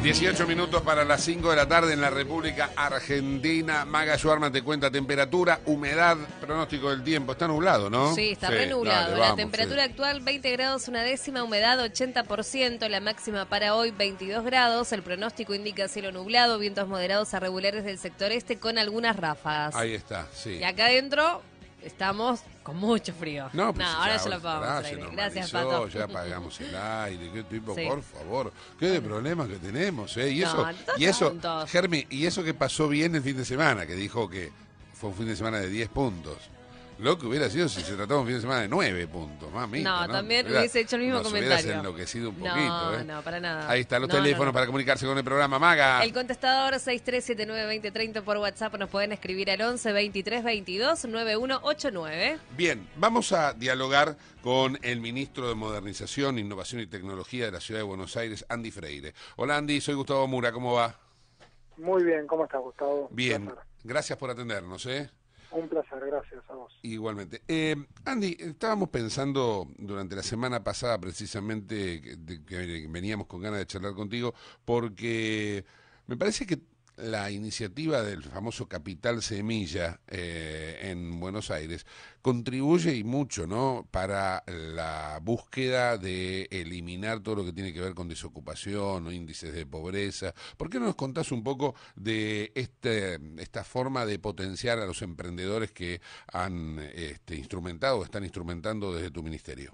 18 minutos para las 5 de la tarde en la República Argentina. Maga Schwarman te cuenta temperatura, humedad, pronóstico del tiempo. Está nublado, ¿no? Sí, está re nublado. Dale, La vamos, temperatura actual 20 grados, una décima, humedad 80%, la máxima para hoy 22 grados. El pronóstico indica cielo nublado, vientos moderados a regulares del sector este con algunas ráfagas. Ahí está, sí. Y acá adentro estamos con mucho frío. No, pues ahora ya lo apagamos al aire. Gracias, Pato. Ya apagamos el aire, qué tipo, Sí. por favor. Qué de problemas que tenemos, ¿eh? Y No, eso, tontos. Germi, y eso que pasó bien el fin de semana, que dijo que fue un fin de semana de 10 puntos. Lo que hubiera sido si se trataba un fin de semana de 9 puntos, mamita, No, también hubiese hecho el mismo comentario. Hubieras enloquecido un poquito, No, ¿eh? no, para nada. Ahí están los No, teléfonos no. para comunicarse con el programa, Maga. El contestador 63792030 por WhatsApp, nos pueden escribir al 11 23 22 9189. Bien, vamos a dialogar con el ministro de Modernización, Innovación y Tecnología de la Ciudad de Buenos Aires, Andy Freire. Hola Andy, soy Gustavo Mura, ¿cómo va? Muy bien, ¿cómo estás, Gustavo? Bien, Un placer. gracias por atendernos, ¿eh? Un placer, gracias a vos. Igualmente. Andy, estábamos pensando durante la semana pasada precisamente que veníamos con ganas de charlar contigo porque me parece que la iniciativa del famoso Capital Semilla en Buenos Aires contribuye y mucho, ¿no?, para la búsqueda de eliminar todo lo que tiene que ver con desocupación o índices de pobreza. ¿Por qué no nos contás un poco de esta forma de potenciar a los emprendedores que han instrumentado o están instrumentando desde tu ministerio?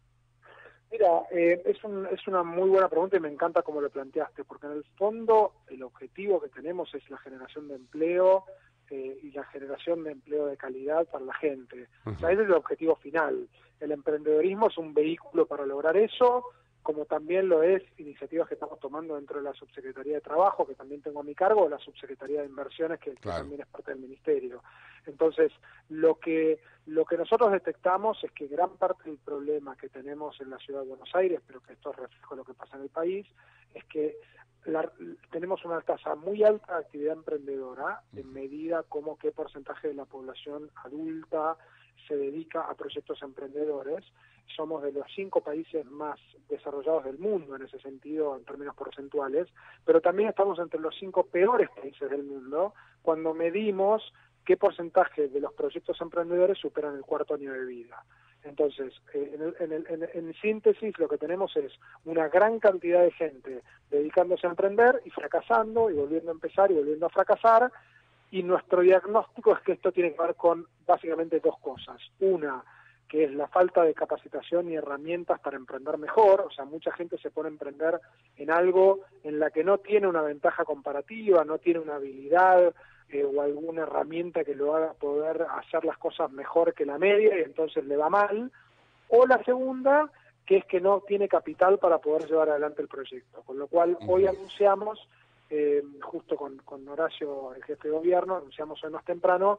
Mira, es una muy buena pregunta y me encanta cómo lo planteaste, porque en el fondo el objetivo que tenemos es la generación de empleo y la generación de empleo de calidad para la gente. O sea, ese es el objetivo final. El emprendedorismo es un vehículo para lograr eso, como también lo es iniciativas que estamos tomando dentro de la Subsecretaría de Trabajo, que también tengo a mi cargo, o la Subsecretaría de Inversiones, que Claro. también es parte del Ministerio. Entonces, lo que nosotros detectamos es que gran parte del problema que tenemos en la Ciudad de Buenos Aires, pero que esto es reflejo de lo que pasa en el país, es que tenemos una tasa muy alta de actividad emprendedora en medida como qué porcentaje de la población adulta se dedica a proyectos emprendedores. Somos de los 5 países más desarrollados del mundo en ese sentido, en términos porcentuales, pero también estamos entre los 5 peores países del mundo cuando medimos qué porcentaje de los proyectos emprendedores superan el 4º año de vida. Entonces, en síntesis, lo que tenemos es una gran cantidad de gente dedicándose a emprender y fracasando, y volviendo a empezar y volviendo a fracasar, y nuestro diagnóstico es que esto tiene que ver con básicamente 2 cosas. Una, que es la falta de capacitación y herramientas para emprender mejor. O sea, mucha gente se pone a emprender en algo en la que no tiene una ventaja comparativa, no tiene una habilidad o alguna herramienta que lo haga poder hacer las cosas mejor que la media y entonces le va mal. O la segunda, que es que no tiene capital para poder llevar adelante el proyecto. Con lo cual, hoy anunciamos, justo con Horacio, el jefe de gobierno, anunciamos hoy más temprano,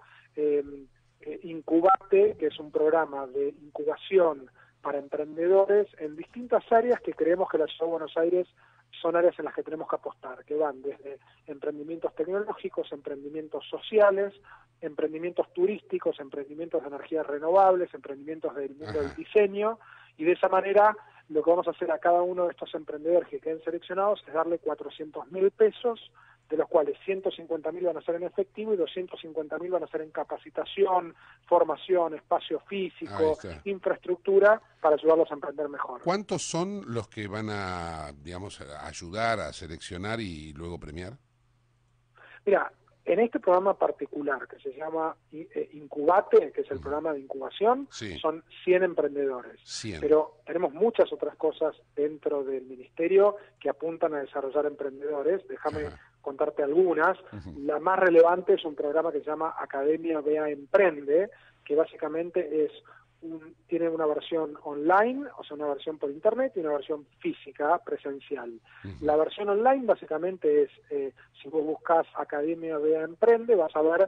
Incubate, que es un programa de incubación para emprendedores en distintas áreas que creemos que la Ciudad de Buenos Aires son áreas en las que tenemos que apostar, que van desde emprendimientos tecnológicos, emprendimientos sociales, emprendimientos turísticos, emprendimientos de energías renovables, emprendimientos del mundo del diseño, y de esa manera lo que vamos a hacer a cada uno de estos emprendedores que queden seleccionados es darle 400.000 pesos, de los cuales 150.000 van a ser en efectivo y 250.000 van a ser en capacitación, formación, espacio físico, infraestructura, para ayudarlos a emprender mejor. ¿Cuántos son los que van a, digamos, a ayudar a seleccionar y luego premiar? Mira, en este programa particular que se llama Incubate, que es el programa de incubación, son 100 emprendedores. 100. Pero tenemos muchas otras cosas dentro del ministerio que apuntan a desarrollar emprendedores. Déjame contarte algunas. La más relevante es un programa que se llama Academia BEA Emprende, que básicamente tiene una versión online, o sea, una versión por internet y una versión física, presencial. La versión online básicamente es, si vos buscas Academia BEA Emprende, vas a ver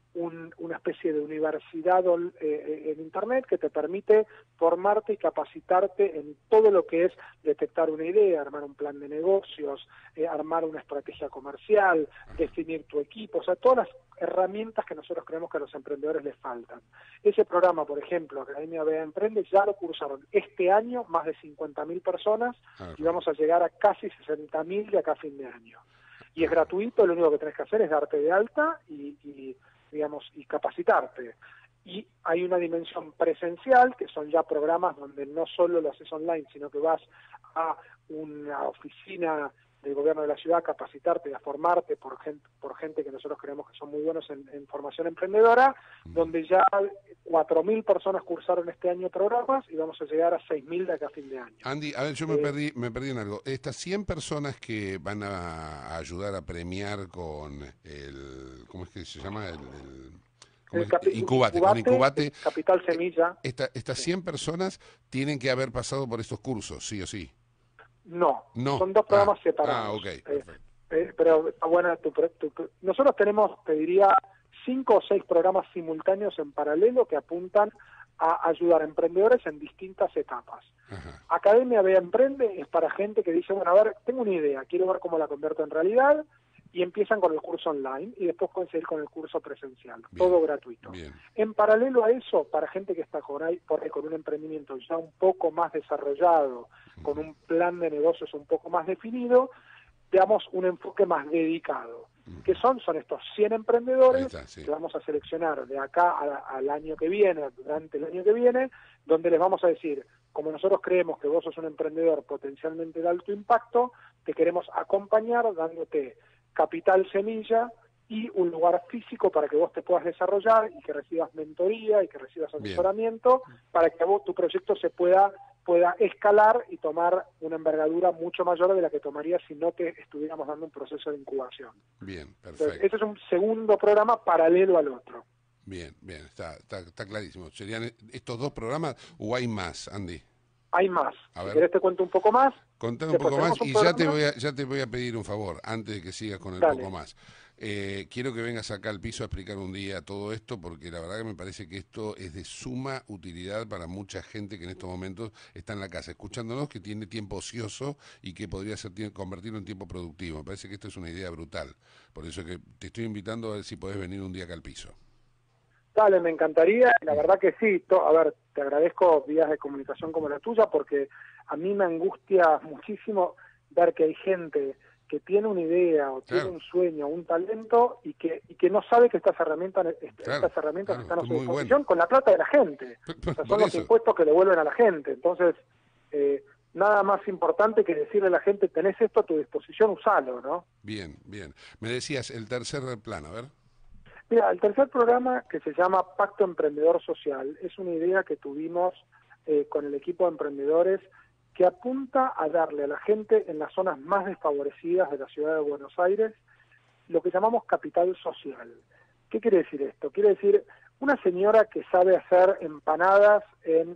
una especie de universidad en Internet que te permite formarte y capacitarte en todo lo que es detectar una idea, armar un plan de negocios, armar una estrategia comercial, definir tu equipo, o sea, todas las herramientas que nosotros creemos que a los emprendedores les faltan. Ese programa, por ejemplo, Academia BEA Emprende, ya lo cursaron este año más de 50.000 personas y vamos a llegar a casi 60.000 de acá a fin de año. Y es gratuito, lo único que tenés que hacer es darte de alta y capacitarte. Y hay una dimensión presencial, que son ya programas donde no solo lo haces online, sino que vas a una oficina del gobierno de la ciudad a capacitarte y a formarte por gente que nosotros creemos que son muy buenos en formación emprendedora, donde ya 4.000 personas cursaron este año programas y vamos a llegar a 6.000 de acá a fin de año. Andy, a ver, yo me perdí en algo. Estas 100 personas que van a ayudar a premiar con el, ¿cómo es que se llama? Incubate. Capital Semilla. Estas 100 personas tienen que haber pasado por estos cursos, sí o sí. No, son dos programas separados. Ok, perfecto. Pero está buena nosotros tenemos, te diría, 5 o 6 programas simultáneos en paralelo que apuntan a ayudar a emprendedores en distintas etapas. Ajá. Academia BEA Emprende es para gente que dice, bueno, a ver, tengo una idea, quiero ver cómo la convierto en realidad, y empiezan con el curso online y después pueden seguir con el curso presencial, todo gratuito. Bien. En paralelo a eso, para gente que está por ahí con un emprendimiento ya un poco más desarrollado, con un plan de negocios un poco más definido, veamos un enfoque más dedicado. ¿Qué son? Son estos 100 emprendedores que vamos a seleccionar de acá al año que viene, durante el año que viene, donde les vamos a decir, como nosotros creemos que vos sos un emprendedor potencialmente de alto impacto, te queremos acompañar dándote capital semilla y un lugar físico para que vos te puedas desarrollar y que recibas mentoría y que recibas asesoramiento para que tu proyecto se pueda escalar y tomar una envergadura mucho mayor de la que tomaría si no te estuviéramos dando un proceso de incubación. Bien, perfecto. Entonces, ese es un segundo programa paralelo al otro. Bien, está clarísimo. ¿Serían estos dos programas o hay más, Andy? Hay más. Si querés te cuento un poco más. Contame un poco más y ya te voy a pedir un favor, antes de que sigas con el poco más. Quiero que vengas acá al piso a explicar un día todo esto, porque la verdad que me parece que esto es de suma utilidad para mucha gente que en estos momentos está en la casa, escuchándonos, que tiene tiempo ocioso y que podría convertirlo en tiempo productivo. Me parece que esto es una idea brutal. Por eso que te estoy invitando a ver si podés venir un día acá al piso. Dale, me encantaría, la verdad que sí. A ver, te agradezco vías de comunicación como la tuya, porque a mí me angustia muchísimo ver que hay gente que tiene una idea o tiene un sueño, un talento y que no sabe que estas herramientas están a su disposición con la plata de la gente. O sea, son los impuestos que le vuelven a la gente. Entonces, nada más importante que decirle a la gente, tenés esto a tu disposición, usalo, ¿no? Bien. Me decías, el tercer plan, a ver. Mira, el tercer programa, que se llama Pacto Emprendedor Social, es una idea que tuvimos con el equipo de emprendedores que apunta a darle a la gente en las zonas más desfavorecidas de la ciudad de Buenos Aires lo que llamamos capital social. ¿Qué quiere decir esto? Quiere decir una señora que sabe hacer empanadas en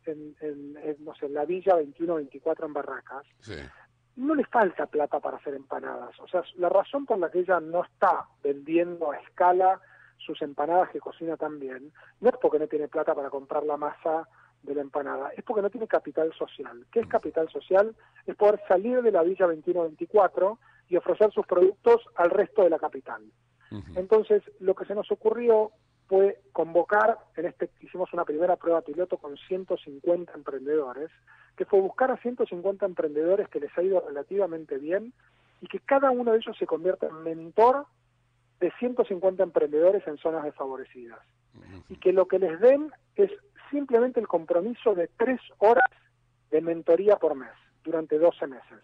la Villa 21-24 en Barracas. Sí. No le falta plata para hacer empanadas. O sea, la razón por la que ella no está vendiendo a escala sus empanadas que cocina tan bien, no es porque no tiene plata para comprar la masa de la empanada, es porque no tiene capital social. ¿Qué es capital social? Es poder salir de la Villa 21-24 y ofrecer sus productos al resto de la capital. Entonces, lo que se nos ocurrió fue convocar, hicimos una primera prueba piloto con 150 emprendedores, que fue buscar a 150 emprendedores que les ha ido relativamente bien y que cada uno de ellos se convierta en mentor de 150 emprendedores en zonas desfavorecidas. Y que lo que les den es simplemente el compromiso de 3 horas de mentoría por mes, durante 12 meses.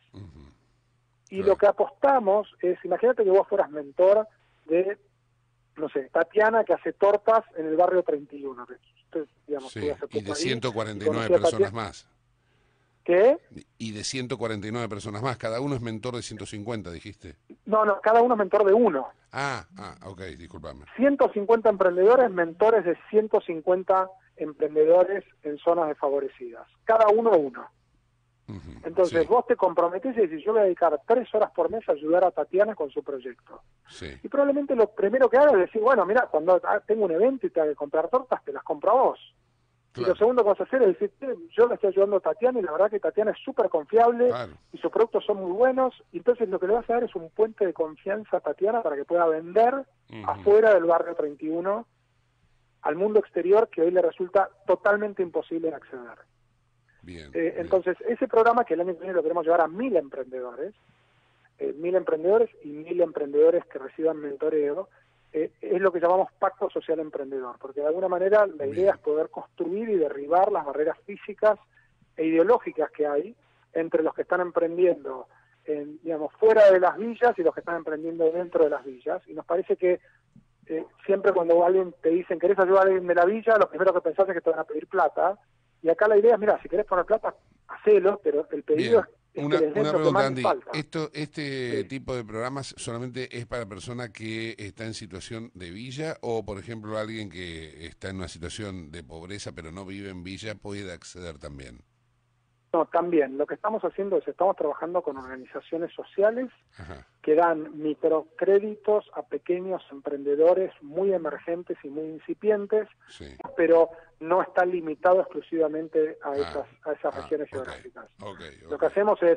Y lo que apostamos es, imagínate que vos fueras mentor de, no sé, Tatiana, que hace tortas en el barrio 31. Usted, digamos, sí, y de 149 personas más. ¿Qué? Y de 149 personas más, cada uno es mentor de 150, dijiste. No, cada uno es mentor de uno. Ok, discúlpame. 150 emprendedores, mentores de 150 emprendedores en zonas desfavorecidas. Cada uno. Entonces Sí. vos te comprometés y decís, yo voy a dedicar 3 horas por mes a ayudar a Tatiana con su proyecto. Sí. Y probablemente lo primero que hagas es decir, bueno, mira, cuando tengo un evento y te hago que comprar tortas, te las compro a vos. Y lo Claro, segundo que vas a hacer es decir, yo le estoy ayudando a Tatiana y la verdad que Tatiana es súper confiable claro. y sus productos son muy buenos. Y entonces lo que le vas a dar es un puente de confianza a Tatiana para que pueda vender afuera del barrio 31 al mundo exterior que hoy le resulta totalmente imposible de acceder. Bien. Entonces, ese programa que el año que viene lo queremos llevar a 1.000 emprendedores, 1.000 emprendedores y 1.000 emprendedores que reciban mentoreo, es lo que llamamos Pacto Social Emprendedor, porque de alguna manera la idea es poder construir y derribar las barreras físicas e ideológicas que hay entre los que están emprendiendo, digamos, fuera de las villas y los que están emprendiendo dentro de las villas. Y nos parece que siempre cuando alguien te dicen, ¿querés ayudar a alguien de la villa? Lo primero que pensás es que te van a pedir plata. Y acá la idea es, mira, si querés poner plata, hacelo, pero el pedido Bien. es Una que les des lo que pregunta, más les Andy. falta. ¿Este Sí. tipo de programas solamente es para personas que está en situación de villa o, por ejemplo, alguien que está en una situación de pobreza pero no vive en villa puede acceder también? No, también. Lo que estamos haciendo es, estamos trabajando con organizaciones sociales Ajá. que dan microcréditos a pequeños emprendedores muy emergentes y muy incipientes, Sí. pero no está limitado exclusivamente a esas regiones Ok. geográficas. Ok. Lo que hacemos es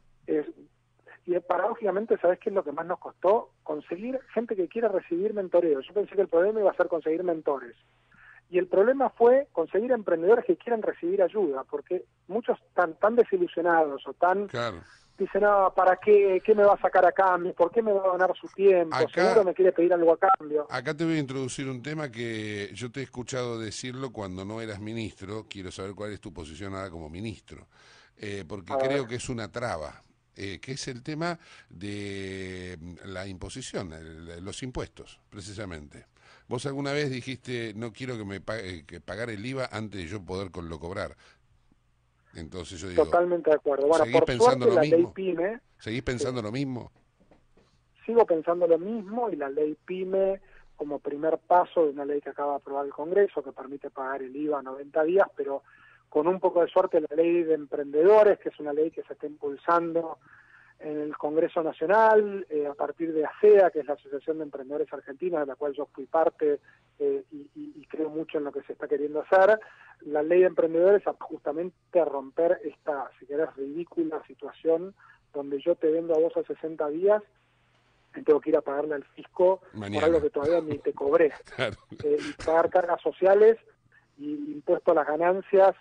y paradójicamente, ¿sabés qué es lo que más nos costó? Conseguir gente que quiera recibir mentoreo. Yo pensé que el problema iba a ser conseguir mentores. Y el problema fue conseguir emprendedores que quieran recibir ayuda, porque muchos están tan desilusionados o tan Claro. dicen, no, ¿para qué? ¿Qué me va a sacar a cambio? ¿Por qué me va a ganar su tiempo? Seguro Acá, me quiere pedir algo a cambio. acá te voy a introducir un tema que yo te he escuchado decirlo cuando no eras ministro. Quiero saber cuál es tu posición ahora como ministro. Porque A ver, creo que es una traba. Que es el tema de la imposición, los impuestos, precisamente. Vos alguna vez dijiste, no quiero que me que pagar el IVA antes de yo poder cobrar. Entonces yo digo, totalmente de acuerdo. Bueno, ¿seguís por pensando suerte lo la ley mismo? PYME, ¿Seguís sí, pensando lo mismo? sigo pensando lo mismo y la ley PYME como primer paso de una ley que acaba de aprobar el Congreso que permite pagar el IVA a 90 días, pero con un poco de suerte la ley de emprendedores, que es una ley que se está impulsando en el Congreso Nacional, a partir de ASEA, que es la Asociación de Emprendedores Argentinos, de la cual yo fui parte y creo mucho en lo que se está queriendo hacer. La ley de emprendedores justamente a romper esta, si querés, ridícula situación donde yo te vendo a vos a 60 días y tengo que ir a pagarle al fisco por algo Mañana. que todavía ni te cobré. Claro. Y pagar cargas sociales y impuesto a las ganancias,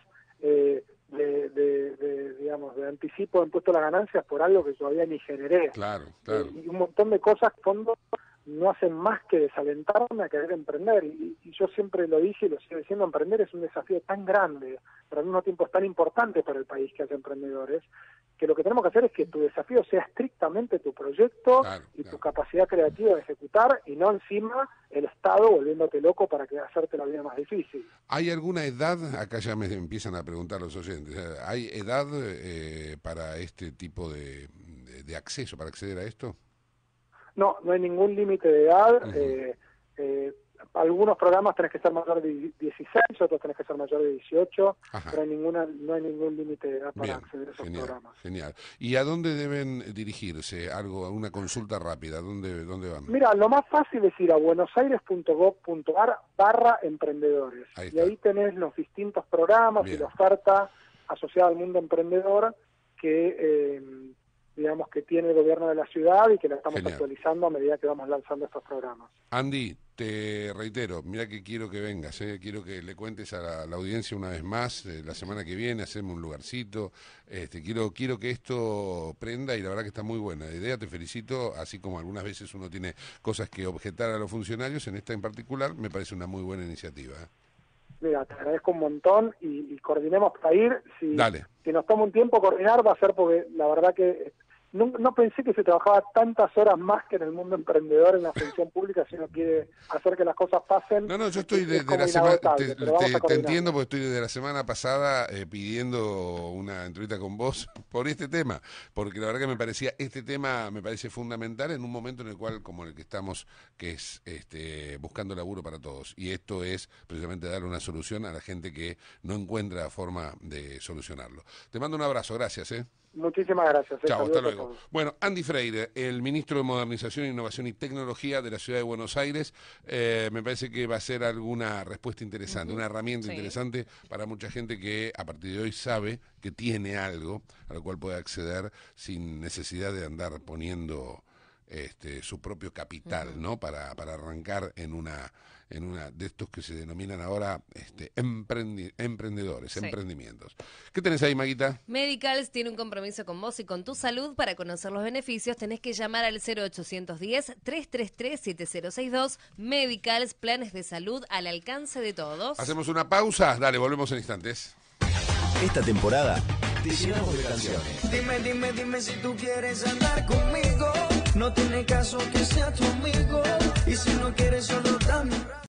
digamos, de anticipo de impuesto a las ganancias por algo que todavía ni generé. Claro, claro. Y un montón de cosas que fondo no hacen más que desalentarme a querer emprender. Y yo siempre lo dije y lo sigo diciendo, emprender es un desafío tan grande, pero al mismo tiempo es tan importante para el país que haya emprendedores, que lo que tenemos que hacer es que tu desafío sea estrictamente tu proyecto Claro, y claro. tu capacidad creativa de ejecutar, y no encima el Estado volviéndote loco para que hacerte la vida más difícil. ¿Hay alguna edad? Acá ya me empiezan a preguntar los oyentes. ¿Hay edad para este tipo de acceso, para acceder a esto? No, no hay ningún límite de edad. Ujú. Algunos programas tenés que ser mayor de 16, otros tenés que ser mayor de 18, Ajá. pero no hay ningún límite de edad para Bien, acceder a esos genial, programas. genial. ¿Y a dónde deben dirigirse? Una consulta rápida. ¿Dónde van? Mira, lo más fácil es ir a buenosaires.gov.ar/emprendedores. Ahí Y está. ahí tenés los distintos programas y Bien, la oferta asociada al mundo emprendedor que, digamos, que tiene el gobierno de la ciudad y que la estamos genial. actualizando a medida que vamos lanzando estos programas. Andy, te reitero, mira que quiero que vengas, quiero que le cuentes a la audiencia una vez más, la semana que viene, hacemos un lugarcito, quiero que esto prenda y la verdad que está muy buena la idea, te felicito, así como algunas veces uno tiene cosas que objetar a los funcionarios, en esta en particular me parece una muy buena iniciativa. Mira, te agradezco un montón y coordinemos para ir. Si Dale, nos toma un tiempo coordinar va a ser porque la verdad que no pensé que se trabajaba tantas horas más que en el mundo emprendedor en la función pública si uno quiere hacer que las cosas pasen. No, yo estoy de la semana, te entiendo porque estoy desde la semana pasada pidiendo una entrevista con vos por este tema, porque la verdad que este tema me parece fundamental en un momento en el cual, como el que estamos, que es buscando laburo para todos, y esto es precisamente dar una solución a la gente que no encuentra forma de solucionarlo. Te mando un abrazo, gracias. Muchísimas gracias. Chao, hasta luego. Bueno, Andy Freire, el ministro de Modernización, Innovación y Tecnología de la Ciudad de Buenos Aires, me parece que va a ser alguna respuesta interesante, una herramienta interesante para mucha gente que a partir de hoy sabe que tiene algo a lo cual puede acceder sin necesidad de andar poniendo su propio capital, ¿no? Para arrancar en una de estos que se denominan ahora emprendedores, emprendimientos. ¿Qué tenés ahí, Maguita? Medicals tiene un compromiso con vos y con tu salud. Para conocer los beneficios tenés que llamar al 0810-333-7062. Medicals, planes de salud al alcance de todos. Hacemos una pausa, dale, volvemos en instantes. Esta temporada te llenamos de canciones. Dime si tú quieres andar conmigo. No tiene caso que sea tu amigo. Y si no quieres solo dame